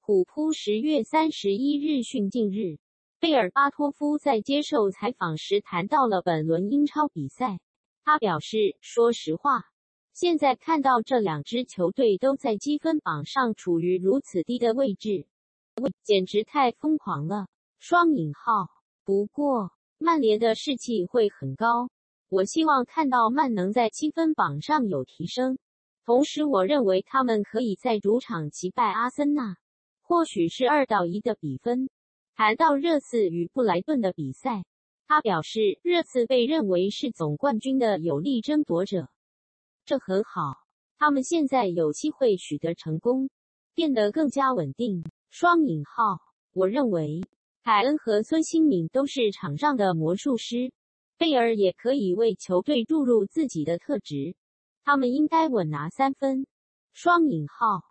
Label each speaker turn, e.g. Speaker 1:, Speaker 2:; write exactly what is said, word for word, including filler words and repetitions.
Speaker 1: 虎扑十月三十一日讯，近日，贝尔巴托夫在接受采访时谈到了本轮英超比赛。他表示，说实话，现在看到这两支球队都在积分榜上处于如此低的位置，简直太疯狂了。双引号。不过，曼联的士气会很高，我希望看到曼能在积分榜上有提升。同时，我认为他们可以在主场击败阿森纳，或许是二到一的比分。谈到热刺与布莱顿的比赛，他表示，热刺被认为是总冠军的有力争夺者，这很好，他们现在有机会取得成功，变得更加稳定。双引号。我认为凯恩和孙兴敏都是场上的魔术师，贝尔也可以为球队注入自己的特质，他们应该稳拿三分。双引号。